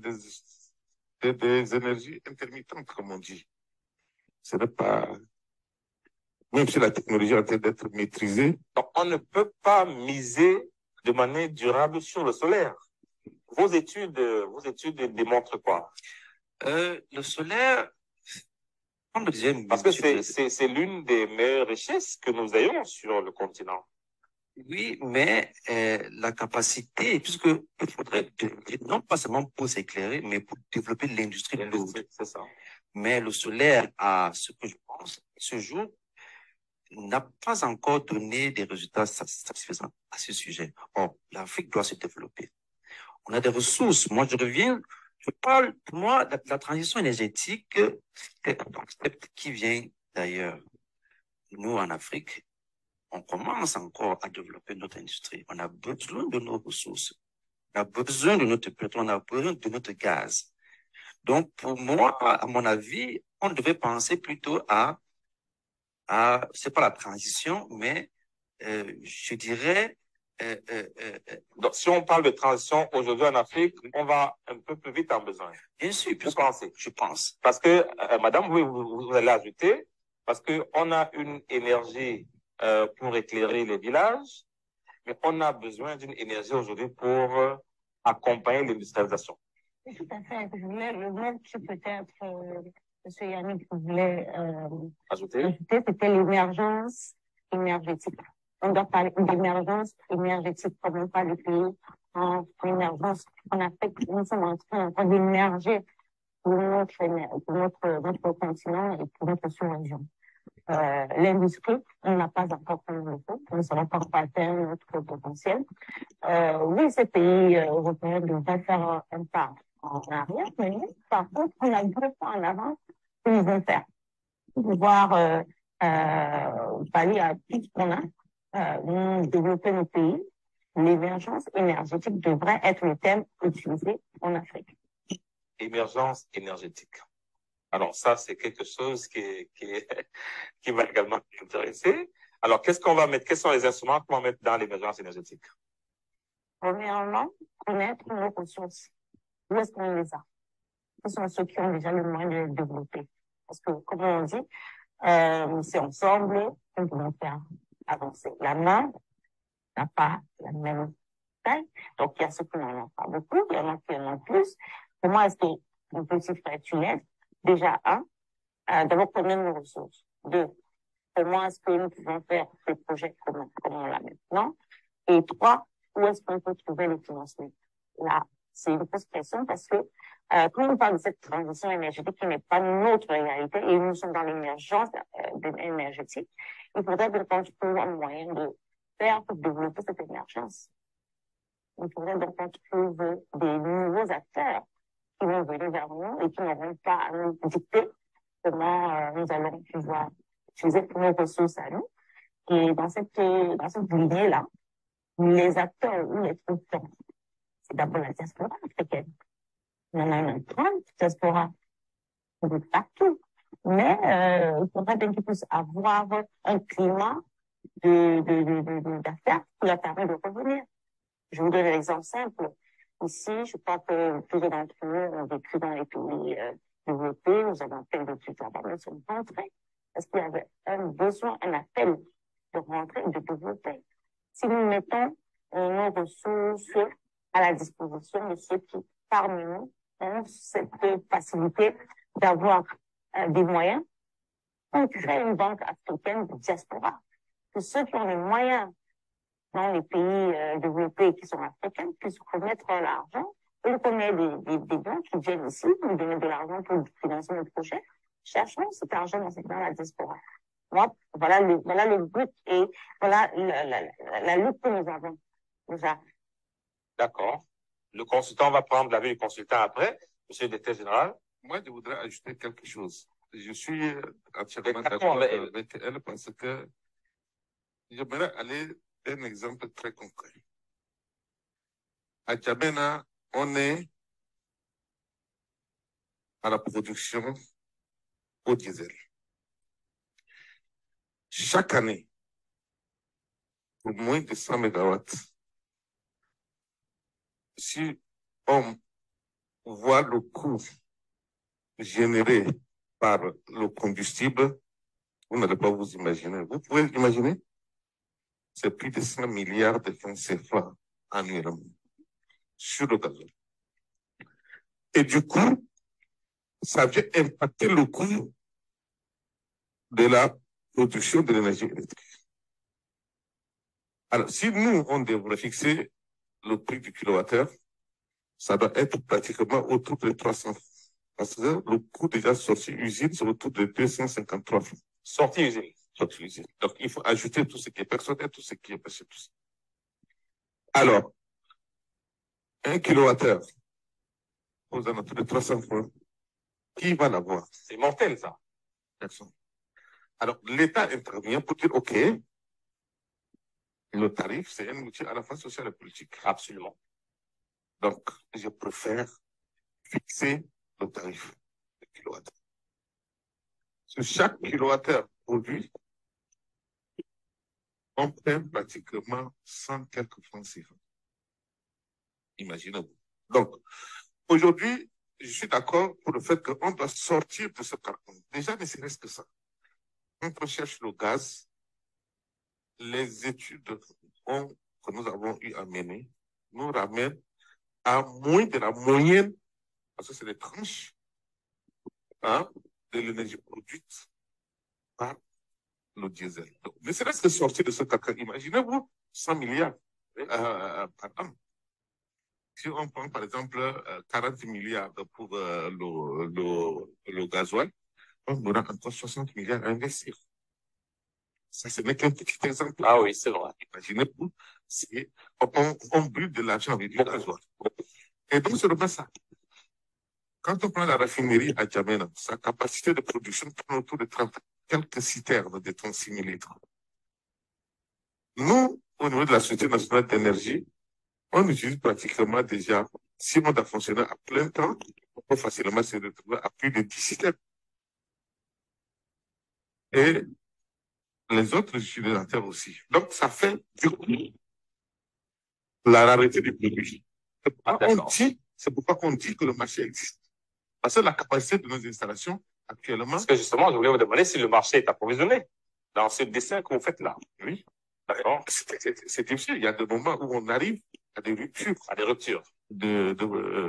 des énergies intermittentes, comme on dit. Ce n'est pas... Même si la technologie est en train d'être maîtrisée. Donc, on ne peut pas miser de manière durable sur le solaire. Vos études démontrent quoi? Le solaire, comme le disait, parce que c'est l'une des meilleures richesses que nous ayons sur le continent. Oui, mais la capacité, puisque il faudrait, non pas seulement pour s'éclairer, mais pour développer l'industrie lourde. C'est ça. Mais le solaire, à ce que je pense, ce jour, n'a pas encore donné des résultats satisfaisants à ce sujet. Or, l'Afrique doit se développer. On a des ressources. Moi, je parle, pour moi, de la transition énergétique qui vient d'ailleurs. Nous, en Afrique, on commence encore à développer notre industrie. On a besoin de nos ressources. On a besoin de notre pétrole, on a besoin de notre gaz. Donc, pour moi, à mon avis, on devait penser plutôt c'est pas la transition, mais je dirais... Donc, si on parle de transition aujourd'hui en Afrique, on va un peu plus vite en besoin. Bien sûr, vous pensez? Je pense. Parce que, madame, vous allez ajouter, parce qu'on a une énergie pour éclairer les villages, mais on a besoin d'une énergie aujourd'hui pour accompagner l'industrialisation. Tout à fait. Le mot que peut-être M. Yannick voulait ajouter, c'était l'émergence énergétique. On doit parler d'émergence énergétique, comme on parle de pays en émergence. En Afrique, nous sommes en train d'émerger pour notre continent et pour notre sous-région. L'industrie, on n'a pas encore comme il faut, nous ne savons pas encore atteindre notre potentiel. Oui, ces pays européens devraient faire un pas en arrière, mais nous, par contre, on a 2 pas en avant que nous devons faire pour pouvoir pallier à tout ce qu'on a, développer nos pays. L'émergence énergétique devrait être le thème utilisé en Afrique. Émergence énergétique. Alors ça, c'est quelque chose qui va également m'intéresser. Alors, qu'est-ce qu'on va mettre? Quels sont les instruments qu'on va mettre dans l'émergence énergétique? Premièrement, connaître nos ressources. Où est-ce qu'on les a? Ce sont ceux qui ont déjà le moyen de les développer. Parce que, comme on dit, c'est ensemble qu'on peut faire avancer. La main n'a pas la même taille. Donc, il y a ceux qui n'en ont pas beaucoup, il y en a qui en ont plus. Comment est-ce qu'on peut s'y faire une aide? Déjà, d'abord, connaître nos ressources. 2, comment est-ce que nous pouvons faire des projets comme on l'a maintenant? Et 3, où est-ce qu'on peut trouver le financement? Là, c'est une grosse question parce que quand on parle de cette transition énergétique qui n'est pas notre réalité et nous sommes dans l'émergence énergétique, il faudrait donc qu'on trouve un moyen de faire pour développer cette émergence. Il faudrait donc qu'on trouve des nouveaux acteurs qui vont venir vers nous et qui n'auront pas à nous dicter comment nous allons pouvoir utiliser nos ressources à nous. Et dans cette lignée-là, les acteurs ou les trouvons, c'est d'abord la diaspora africaine. Il y en a une grande diaspora de partout. Mais il faudrait bien qu'ils puissent avoir un climat d'affaires qui leur permet de revenir. Je vous donne un exemple simple. Ici, je crois que plusieurs d'entre nous ont vécu dans les pays développés, nous avons fait des études là-bas, nous sommes rentrés parce qu'il y avait un besoin, un appel de rentrer et de développer. Si nous mettons nos ressources à la disposition de ceux qui, parmi nous, ont cette facilité d'avoir des moyens. On crée une banque africaine de diaspora. Que ceux qui ont les moyens dans les pays développés qui sont africains puissent remettre l'argent. Et qu'on ait des banques qui viennent ici, nous donner de l'argent pour financer nos projets. Cherchons cet argent dans la diaspora. Moi, voilà le but et voilà la lutte que nous avons déjà. D'accord. Le consultant va prendre l'avis du consultant après. Monsieur le directeur général. Moi, je voudrais ajouter quelque chose. Je suis entièrement d'accord avec elle parce que j'aimerais aller d'un exemple très concret. À Djamena, on est à la production au diesel. Chaque année, pour moins de 100 MW, si on voit le coût généré par le combustible, vous n'allez pas vous imaginer. Vous pouvez imaginer? C'est plus de 100 milliards de francs CFA annuellement sur le gazole. Et du coup, ça vient impacter le coût de la production de l'énergie électrique. Alors, si nous, on devrait fixer le prix du kilowattheure, ça doit être pratiquement autour de 300 francs. Parce que le coût déjà sorti usine, c'est autour de 253 francs. Sortie usine. Sortie usine. Donc, il faut ajouter tout ce qui est personnel, tout ce qui est passé, tout ça. Alors, 1 kilowattheure aux alentours de 300 francs, qui va l'avoir? C'est mortel, ça. Personne. Alors, l'État intervient pour dire, OK, le tarif, c'est un outil à la fois social et politique. Absolument. Donc, je préfère fixer le tarif de kilowattheure. Sur chaque kilowattheure produit, on prend pratiquement 100 quelques francs CFA. Imaginez-vous. Donc, aujourd'hui, je suis d'accord pour le fait qu'on doit sortir de ce carcan. Déjà, ne serait-ce que ça. Quand on cherche le gaz, les études que nous avons eu à mener nous ramènent à moins de la moyenne, parce que c'est des tranches de l'énergie produite par le diesel. Donc, ne serait-ce que sortir de ce carcan, imaginez-vous 100 milliards par an. Si on prend par exemple 40 milliards pour le gasoil, on aura encore 60 milliards à investir. Ça, ce n'est qu'un petit exemple. Ah oui, c'est vrai. Imaginez-vous, on brûle de l'argent avec du gasoil. Et donc, c'est vraiment ça. Quand on prend la raffinerie à Djamena, sa capacité de production tourne autour de 30 quelques citernes de 36 000 litres. Nous, au niveau de la Société nationale d'énergie, on utilise pratiquement déjà, si on doit fonctionner à plein temps, on peut facilement se retrouver à plus de 10 citernes. Et les autres utilisateurs aussi. Donc, ça fait du coup la rareté du produit. C'est pourquoi on dit que le marché existe. Parce que la capacité de nos installations actuellement. Parce que justement, je voulais vous demander si le marché est approvisionné dans ce dessin que vous faites là. Oui. D'accord. C'est difficile. Il y a des moments où on arrive à des ruptures. À des ruptures. De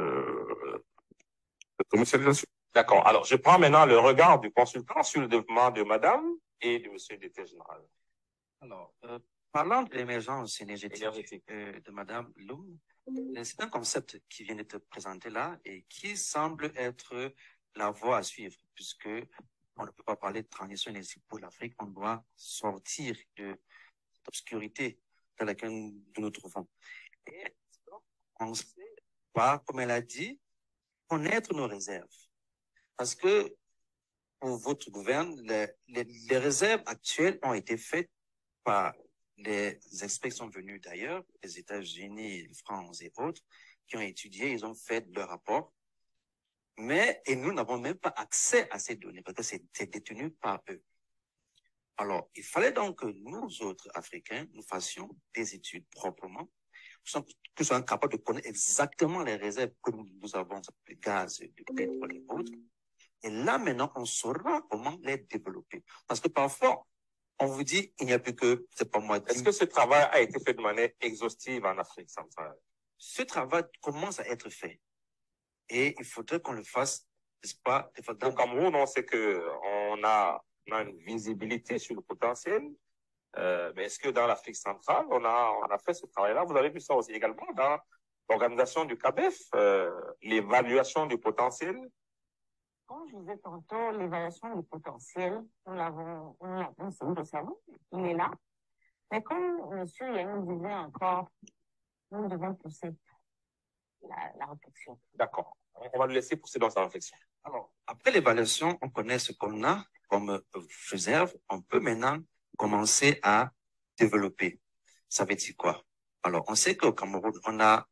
commercialisation. D'accord. Alors, je prends maintenant le regard du consultant sur le développement de madame et de monsieur le directeur général. Alors, parlant de l'émergence énergétique de madame Loum, c'est un concept qui vient d'être présenté là et qui semble être la voie à suivre, puisque on ne peut pas parler de transition énergétique pour l'Afrique, on doit sortir de cette obscurité dans laquelle nous nous trouvons. Et on sait pas, comme elle a dit, connaître nos réserves. Parce que pour votre gouvernement, les réserves actuelles ont été faites par les experts qui sont venus d'ailleurs, des États-Unis, France et autres, qui ont étudié, ils ont fait leur rapport. Et nous n'avons même pas accès à ces données parce que c'est détenu par eux. Alors, il fallait donc que nous autres Africains, nous fassions des études proprement, que nous soyons capables de connaître exactement les réserves que nous avons de gaz, de pétrole et autres. Et là, maintenant, on saura comment les développer. Parce que parfois, on vous dit, il n'y a plus que, c'est pas moi. Est-ce que ce travail a été fait de manière exhaustive en Afrique centrale? ce travail commence à être fait. Et il faudrait qu'on le fasse, n'est-ce pas? Au Cameroun, on sait qu'on a une visibilité sur le potentiel. Mais est-ce que dans l'Afrique centrale, on a fait ce travail-là? Vous avez vu ça aussi également dans l'organisation du CABEF, l'évaluation du potentiel. Comme je disais tantôt, l'évaluation du potentiel, nous l'avons, nous le savons, il est là. Mais comme M. Yannou disait encore, nous devons pousser la réflexion. D'accord. On va le laisser pousser dans sa réflexion. Alors, après l'évaluation, on connaît ce qu'on a comme réserve. On peut maintenant commencer à développer. Ça veut dire quoi? Alors, on sait qu'au Cameroun, on a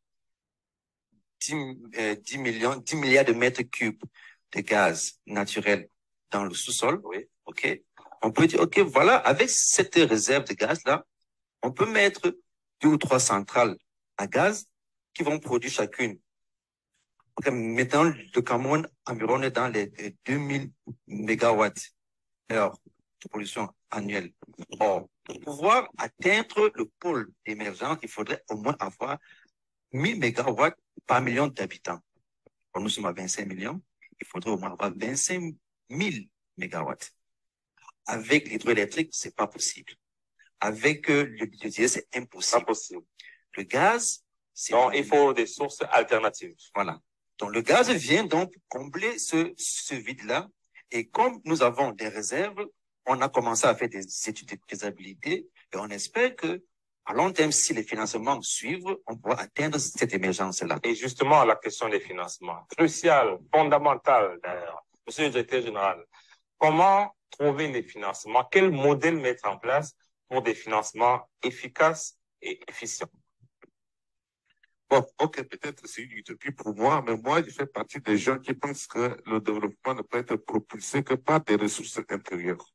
10 milliards de mètres cubes de gaz naturel dans le sous-sol. Oui. OK? On peut dire, OK, voilà, avec cette réserve de gaz-là, on peut mettre 2 ou 3 centrales à gaz qui vont produire chacune. Okay, maintenant, le Cameroun environ est dans les 2000 mégawatts heure de production annuelle. Or, pour pouvoir atteindre le pôle d'émergence, il faudrait au moins avoir 1000 mégawatts par million d'habitants. Nous sommes à 25 millions. Il faudrait au moins avoir 25 000 mégawatts. Avec l'hydroélectrique, c'est pas possible. Avec le biodiesel, c'est impossible. Pas possible. Le gaz, c'est... Donc, il faut des sources alternatives. Voilà. Donc, le gaz vient donc combler ce vide-là. Et comme nous avons des réserves, on a commencé à faire des études de faisabilité et on espère que, à long terme, si les financements suivent, on pourra atteindre cette émergence-là. Et justement, la question des financements, cruciale, fondamentale d'ailleurs. Monsieur le directeur général, comment trouver les financements? Quel modèle mettre en place pour des financements efficaces et efficients? Bon, ok, peut-être c'est une utopie pour moi, mais moi, je fais partie des gens qui pensent que le développement ne peut être propulsé que par des ressources intérieures.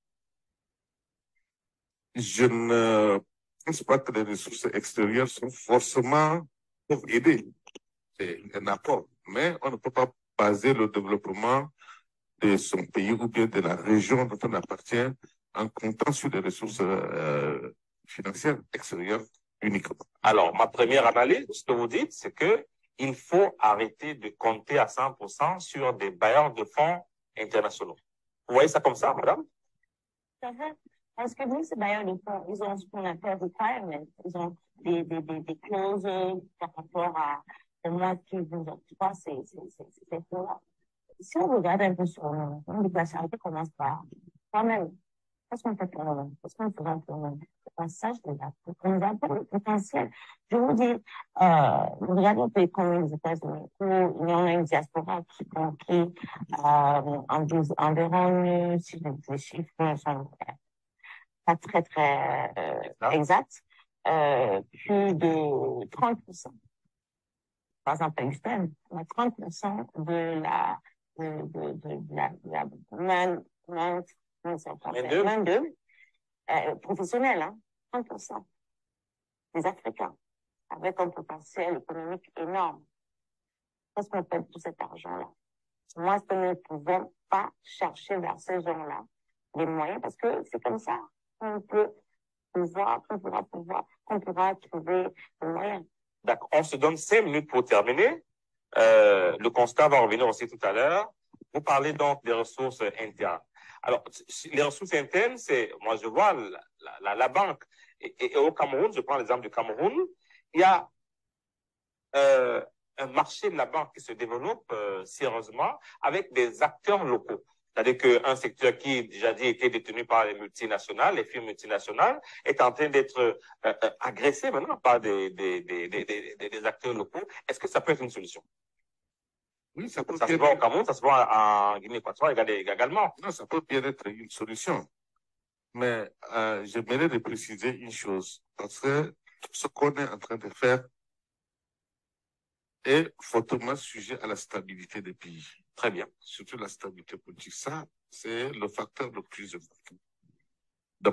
Je ne pense pas que les ressources extérieures sont forcément pour aider. C'est un apport, mais on ne peut pas baser le développement de son pays ou bien de la région dont on appartient en comptant sur des ressources financières extérieures uniquement. Alors, ma première analyse, ce que vous dites, c'est que il faut arrêter de compter à 100% sur des bailleurs de fonds internationaux. Vous voyez ça comme ça, madame? Tout à fait. Parce que nous, ces bailleurs de fonds, ils ont ce qu'on appelle requirements. Ils ont des clauses par rapport à le mois qui vous octroie ces fonds-là. Si on regarde un peu sur nous, la charité commence par toi-même. Qu'est-ce qu'on fait pour nous? Qu'est-ce qu'on fait pour nous? On sache déjà, on nous apporte le potentiel. Je vous dis, regardez un pays comme les États-Unis, où il y en a une diaspora qui environ, si les chiffres sont pas très, très exacts, plus de 30%. Par exemple, à Houston, on a 30% de la main-d'œuvre professionnelle, hein, 30% des Africains, avec un potentiel économique énorme. Qu'est-ce qu'on fait de tout cet argent-là? Moi, est-ce que nous ne pouvons pas chercher vers ces gens-là des moyens, parce que c'est comme ça qu'on pourra trouver des moyens. D'accord. On se donne 5 minutes pour terminer. Le constat va revenir aussi tout à l'heure. Vous parlez donc des ressources internes. Alors, les ressources internes, c'est, moi je vois la banque. Et au Cameroun, je prends l'exemple du Cameroun, il y a un marché de la banque qui se développe sérieusement avec des acteurs locaux. C'est-à-dire qu'un secteur qui, déjà dit, était détenu par les multinationales, les firmes multinationales, est en train d'être agressé maintenant par des acteurs locaux. Est-ce que ça peut être une solution? Oui, ça peut ça se voit au Cameroun, ça se voit en Guinée équatoriale également. Non, ça peut bien être une solution. Mais j'aimerais préciser une chose, parce que tout ce qu'on est en train de faire est fortement sujet à la stabilité des pays. Très bien. Surtout la stabilité politique. Ça, c'est le facteur le plus important. Donc,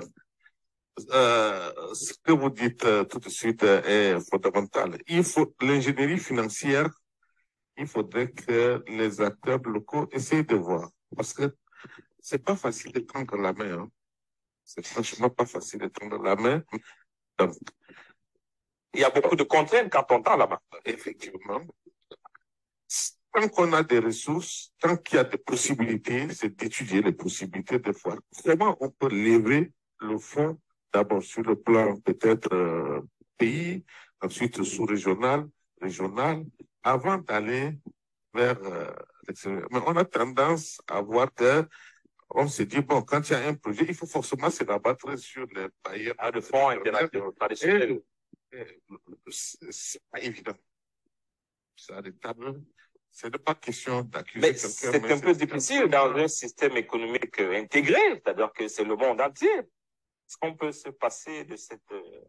ce que vous dites tout de suite est fondamental. Il faut l'ingénierie financière. Il faudrait que les acteurs locaux essayent de voir. Parce que c'est pas facile de prendre la main. Hein. C'est franchement pas facile de prendre la main. Donc, Il y a beaucoup de contraintes quand on parle là-bas. Effectivement. Tant qu'on a des ressources, tant qu'il y a des possibilités, c'est d'étudier les possibilités de voir comment on peut lever le fonds, d'abord sur le plan peut-être pays, ensuite sous-régional, régional, avant d'aller vers l'extérieur. Mais on a tendance à voir que on se dit, bon, quand il y a un projet, il faut forcément se rabattre sur les bailleurs. De fonds internationaux traditionnels. C'est pas évident. Ce n'est pas question d'accuser Mais quelqu'un. c'est un peu difficile dans un système économique intégré, c'est-à-dire que c'est le monde entier. Est-ce qu'on peut se passer de cette...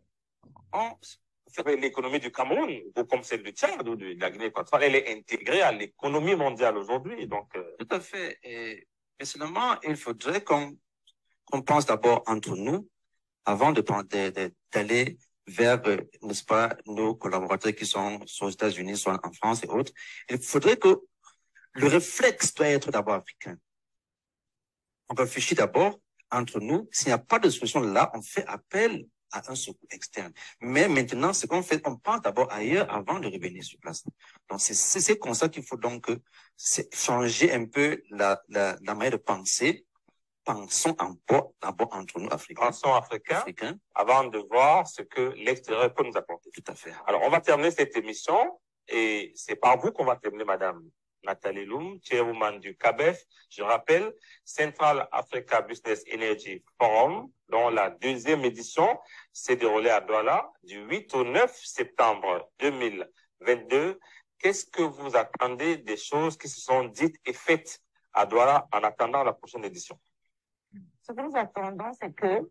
l'économie du Cameroun, ou comme celle du Tchad ou de la Guinée équatoriale, elle est intégrée à l'économie mondiale aujourd'hui. Donc, Tout à fait. Et personnellement, il faudrait qu'on pense d'abord entre nous avant d'aller vers, n'est-ce pas, nos collaborateurs qui sont aux États-Unis, soit en France et autres. Il faudrait que le réflexe doit être d'abord africain. On réfléchit d'abord entre nous. S'il n'y a pas de solution là, on fait appel à un secours externe. Mais maintenant, ce qu'on fait, on pense d'abord ailleurs avant de revenir sur place. Donc, c'est comme ça qu'il faut donc changer un peu la manière de penser. Pensons d'abord entre nous, Africains. Pensons africains, avant de voir ce que l'extérieur peut nous apporter. Tout à fait. Alors, on va terminer cette émission et c'est par vous qu'on va terminer, Madame Nathalie Loum, chairwoman du CABEF. Je rappelle, Central Africa Business Energy Forum, dont la 2e édition s'est déroulée à Douala du 8 au 9 septembre 2022. Qu'est-ce que vous attendez des choses qui se sont dites et faites à Douala en attendant la prochaine édition? Ce que nous attendons, c'est que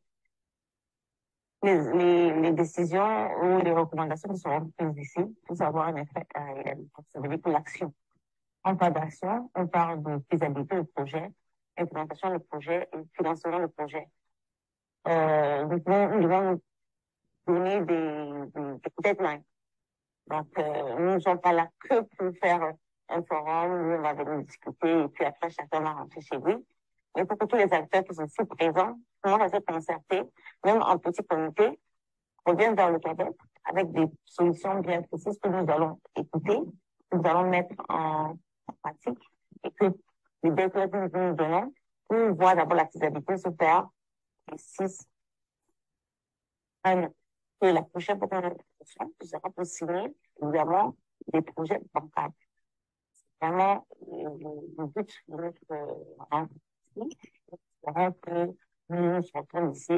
les décisions ou les recommandations qui seront prises ici puissent avoir un effet réel. Ça veut dire que l'action. On parle d'action, on parle de faisabilité du projet, implémentation du projet et financement du projet. Nous devons donner des deadlines. Donc, nous ne sommes pas là que pour faire un forum où on va venir discuter et puis après chacun va rentrer chez lui. Il faut que tous les acteurs qui sont ici présents commencent à se concerter, même en petit comité, reviennent vers le CABEF avec des solutions bien précises que nous allons écouter, nous allons mettre en pratique et que les deadlines que nous donnons, nous voient d'abord la faisabilité se faire les 6 ans. Et la prochaine proposition, ce sera pour signer, évidemment, des projets bancables. C'est vraiment le but de notre rencontre. J'espère que nous sommes ici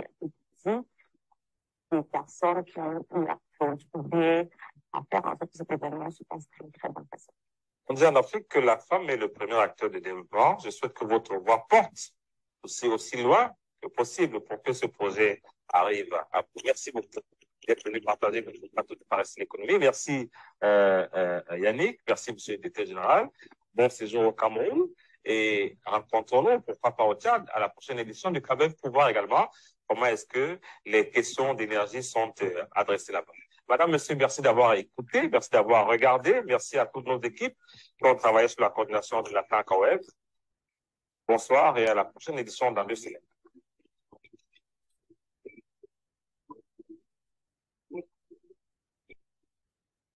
des personnes qui ont trouvé à faire en sorte que cet événement se passe très, très bonne façon. On dit en Afrique que la femme est le premier acteur de développement. Je souhaite que votre voix porte aussi loin que possible pour que ce projet arrive à bout. Merci beaucoup d'être venu partager votre plateau de Paris l'économie. Merci Yannick, merci Monsieur le Directeur Général. Bon séjour au Cameroun et rencontrons-nous, pourquoi pas au Tchad, à la prochaine édition du CABEF pour voir également comment est-ce que les questions d'énergie sont adressées là-bas. Madame, monsieur, merci d'avoir écouté, merci d'avoir regardé, merci à toutes nos équipes qui ont travaillé sur la coordination de l'attaque web. Bonsoir et à la prochaine édition dans 2 semaines.